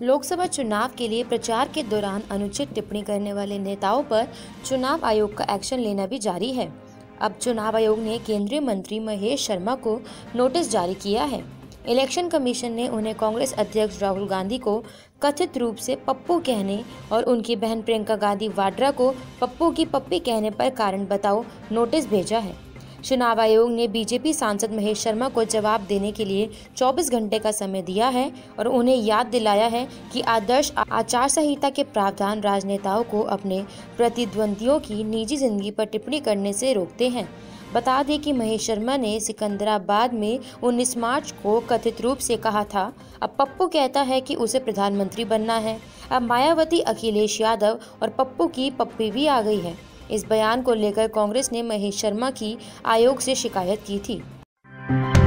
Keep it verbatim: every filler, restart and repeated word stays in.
लोकसभा चुनाव के लिए प्रचार के दौरान अनुचित टिप्पणी करने वाले नेताओं पर चुनाव आयोग का एक्शन लेना भी जारी है। अब चुनाव आयोग ने केंद्रीय मंत्री महेश शर्मा को नोटिस जारी किया है। इलेक्शन कमीशन ने उन्हें कांग्रेस अध्यक्ष राहुल गांधी को कथित रूप से पप्पू कहने और उनकी बहन प्रियंका गांधी वाड्रा को पप्पू की पप्पी कहने पर कारण बताओ नोटिस भेजा है। चुनाव आयोग ने बीजेपी सांसद महेश शर्मा को जवाब देने के लिए चौबीस घंटे का समय दिया है और उन्हें याद दिलाया है कि आदर्श आचार संहिता के प्रावधान राजनेताओं को अपने प्रतिद्वंदियों की निजी जिंदगी पर टिप्पणी करने से रोकते हैं। बता दें कि महेश शर्मा ने सिकंदराबाद में उन्नीस मार्च को कथित रूप से कहा था, अब पप्पू कहता है कि उसे प्रधानमंत्री बनना है। अब मायावती, अखिलेश यादव और पप्पू की पप्पी भी आ गई है। इस बयान को लेकर कांग्रेस ने महेश शर्मा की आयोग से शिकायत की थी।